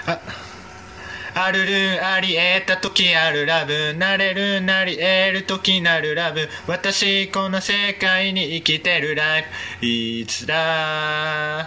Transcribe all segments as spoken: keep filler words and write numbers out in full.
あるるありえた時あるラブ、なれるなり得る時なるラブ、私この世界に生きてるライフいつだ。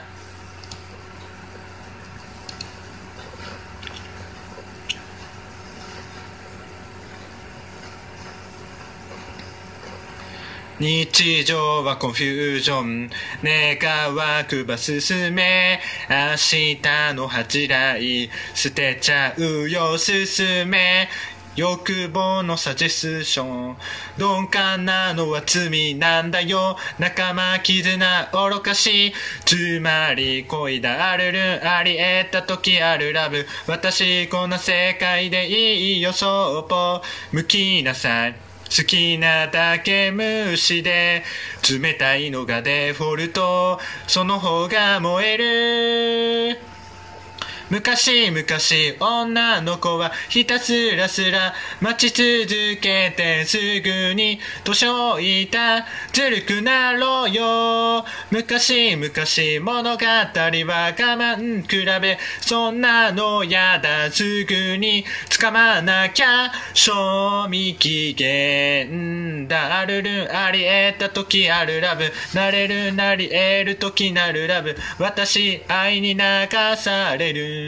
日常はコンフュージョン、願わくば進め、明日の恥じらい捨てちゃうよ進め、欲望のサジェスション、鈍感なのは罪なんだよ、仲間絆愚かし、つまり恋だ。あるるあり得た時あるラブ、私この世界でいいよそっぽ向きなさい、好きなだけ無視で、冷たいのがデフォルト、その方が燃える。昔々女の子はひたすらすら待ち続けて、すぐに年老いたずるくなろうよ。昔々物語は我慢比べ、そんなのやだ、すぐに掴まなきゃ賞味期限だ。あるるあり得た時あるラブ、なれるなり得る時なるラブ、私愛に流される。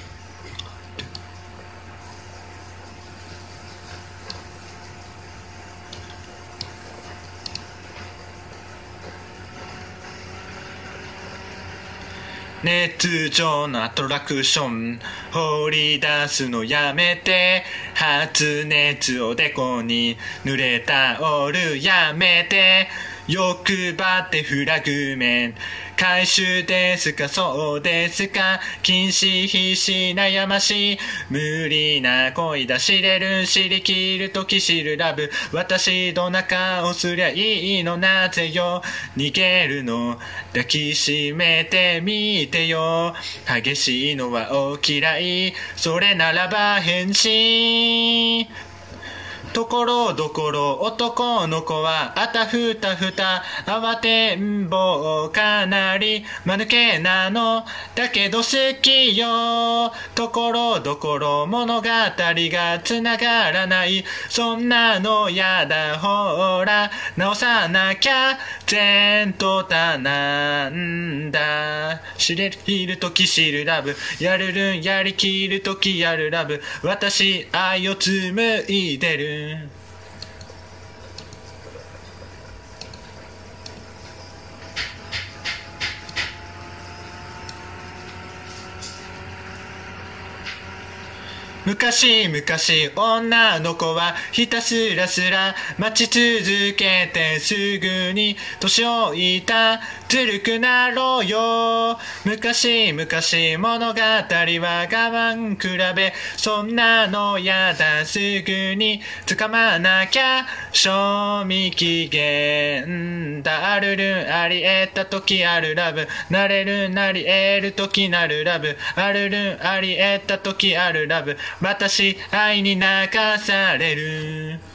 熱情のアトラクション放り出すのやめて、発熱おでこに濡れたオールやめて、欲張ってフラグメン回収ですか、そうですか、禁止必死悩ましい無理な恋だ、知れる知りきるとき知るラブ、私どんな顔すりゃいいの、なぜよ逃げるの、抱きしめてみてよ、激しいのはお嫌い、それならば返信。ところどころ男の子はあたふたふた慌てんぼう、かなり間抜けなのだけど好きよ。ところどころ物語がつながらない、そんなのやだ、ほら直さなきゃ全とたなんだ。知れるとき知るラブ、やるるんやりきるときやるラブ、私愛を紡いでる。昔々女の子はひたすらすら待ち続けて、すぐに年老いたずるくなろうよ。昔々物語は我慢比べ、そんなのやだ、すぐに掴まなきゃ賞味期限だ。あるるあり得た時あるラブ、なれるなり得る時なるラブ、あるるあり得た時あるラブ、私愛に泣かされる。